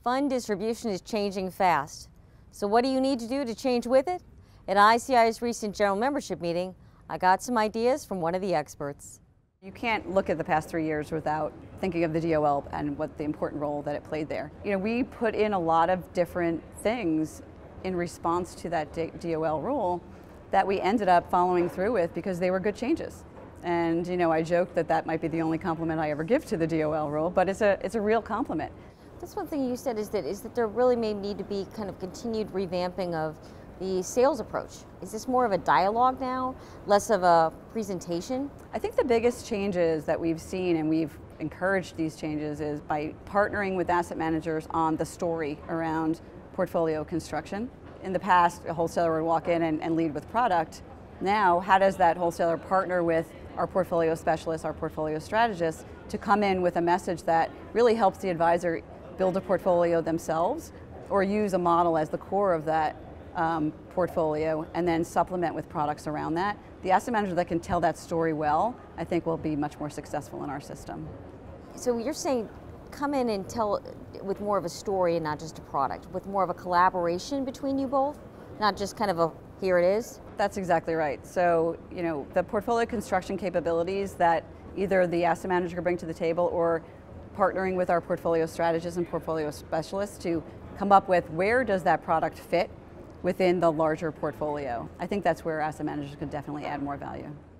Fund distribution is changing fast. So what do you need to do to change with it? At ICI's recent general membership meeting, I got some ideas from one of the experts. You can't look at the past 3 years without thinking of the DOL and what the important role that it played there. You know, we put in a lot of different things in response to that DOL rule that we ended up following through with because they were good changes. And you know, I joke that that might be the only compliment I ever give to the DOL rule, but it's a real compliment. That's one thing you said is that there really may need to be kind of continued revamping of the sales approach. Is this more of a dialogue now, less of a presentation? I think the biggest changes that we've seen, and we've encouraged these changes, is by partnering with asset managers on the story around portfolio construction. In the past, a wholesaler would walk in and lead with product. Now, how does that wholesaler partner with our portfolio specialists, our portfolio strategists, to come in with a message that really helps the advisor build a portfolio themselves or use a model as the core of that portfolio and then supplement with products around that. The asset manager that can tell that story well, I think will be much more successful in our system. So you're saying come in and tell with more of a story and not just a product, with more of a collaboration between you both, not just kind of a here it is? That's exactly right. So, you know, the portfolio construction capabilities that either the asset manager can bring to the table or partnering with our portfolio strategists and portfolio specialists to come up with where does that product fit within the larger portfolio. I think that's where asset managers could definitely add more value.